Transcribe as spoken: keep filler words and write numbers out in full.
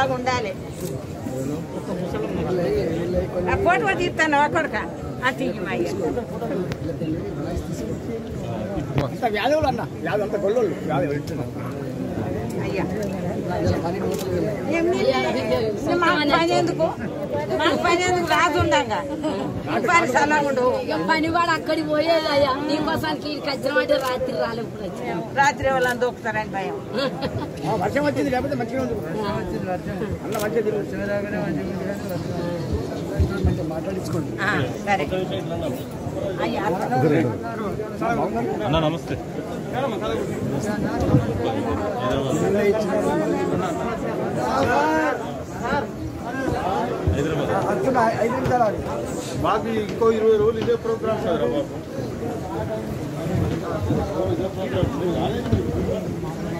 బాగా ఉండాలి. ఆ ఫోటో తీస్తాను అక్కడిక అతి వ్యాధులు అన్న వ్యాధి అంత గొల్లోళ్ళు వ్యాధి వెళ్తున్నాం అయ్యా మాకు పని ఎందుకు మాకు పని ఎందుకు రాజు ఉండగా పని సలా ఉండవు. పని వాడు అక్కడికి పోయేది అయ్యా నీకోసానికి ఖచ్చితం అంటే రాత్రి రాలేదు. రాత్రి వాళ్ళని దొక్కుతారని భయం. వర్షం వచ్చింది లేకపోతే మంచిగా ఉంది అన్న మంచిగా మాట్లాడించుకోండి. సరే అయ్యా నమస్తే. మాకు ఇంకో ఇరవై రోజులు ఇదే ప్రోగ్రామ్ సార్ బాబు. ఇదే ప్రోగ్రామ్